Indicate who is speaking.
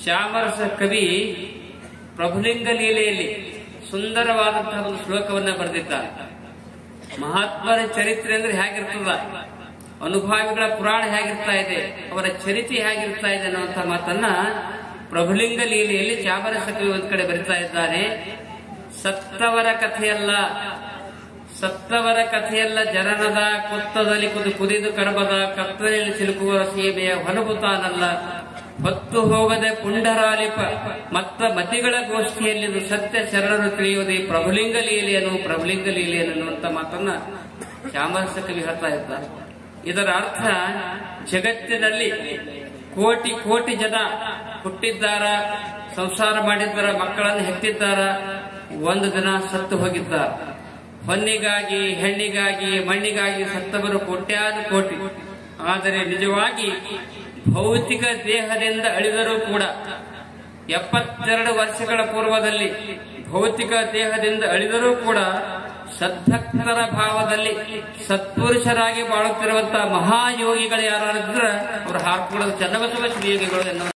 Speaker 1: ಚಾಮರಸ ಕವಿ ಪ್ರಭುಲಿಂಗ ಲೀಲೆಯಲ್ಲಿ ಸುಂದರವಾದಂತಹ ಒಂದು ಶ್ಲೋಕವನ್ನ ಬರೆದಿದ್ದಾರೆ. ಮಹಾತ್ಮರ ಚರಿತ್ರೆ ಅಂದ್ರೆ ಹೇಗಿರ್ತದ, ಅನುಭಾವಿಗಳ ಪುರಾಣ ಹೇಗಿರ್ತಾ ಇದೆ, ಅವರ ಚರಿತ್ರೆ ಹೇಗಿರ್ತಾ ಇದೆ ಅನ್ನುವಂಥ ಮಾತನ್ನ ಪ್ರಭುಲಿಂಗ ಲೀಲೆಯಲ್ಲಿ ಚಾಮರಸ ಕವಿ ಒಂದ್ ಕಡೆ ಬರಿತಾ ಇದ್ದಾನೆ. ಸತ್ತವರ ಕಥೆಯಲ್ಲ ಜನನದ ಕೊತ್ತದಲ್ಲಿ ಕುದಿದು ಕಡಬದ ಕತ್ತಲೆಯಲ್ಲಿ ಸಿಲುಕುವ ಸೀಮೆಯ ಹೊಲಬುತಾನಲ್ಲ, ಹೊತ್ತು ಹೋಗದೆ ಪುಂಡರಾಲಿಪ ಮತ್ತ ಮತಿಗಳ ಗೋಷ್ಠಿಯಲ್ಲಿ ಸತ್ಯ ಶರಣರು ತಿಳಿಯುವುದೇ ಪ್ರಭುಲಿಂಗ ಲೀಲೆಯನ್ನು ಅನ್ನುವಂತ ಮಾತನ್ನ ಚಾಮರಸ ಕವಿ ಹೇಳ್ತಾ ಇದ್ದಾರೆ. ಇದರ ಅರ್ಥ, ಜಗತ್ತಿನಲ್ಲಿ ಕೋಟಿ ಕೋಟಿ ಜನ ಹುಟ್ಟಿದ್ದಾರ, ಸಂಸಾರ ಮಾಡಿದ್ದಾರ, ಮಕ್ಕಳನ್ನು ಹೆತ್ತಿದ್ದಾರ, ಒಂದು ದಿನ ಸತ್ತು ಹೋಗಿದ್ದಾರೆ. ಹೊನ್ನಿಗಾಗಿ, ಹೆಣ್ಣಿಗಾಗಿ, ಮಣ್ಣಿಗಾಗಿ ಸತ್ತವರು ಕೋಟ್ಯಾನು ಕೋಟಿ. ಆದರೆ ನಿಜವಾಗಿ ಭೌತಿಕ ದೇಹದಿಂದ ಅಳಿದರೂ ಕೂಡ 72 ವರ್ಷಗಳ ಪೂರ್ವದಲ್ಲಿ ಭೌತಿಕ ದೇಹದಿಂದ ಅಳಿದರೂ ಕೂಡ ಸದ್ಭಕ್ತರ ಭಾವದಲ್ಲಿ ಸತ್ಪುರುಷರಾಗಿ ಬಾಳುತ್ತಿರುವಂತಹ ಮಹಾಯೋಗಿಗಳು ಯಾರಾದ್ರೂ ಅವರು ಹಾಡ್ಕೊಳ್ಳೋದು ಚನ್ನಬಸವ ಶ್ರೀ ಯೋಗಿಗಳು ಎನ್ನುವ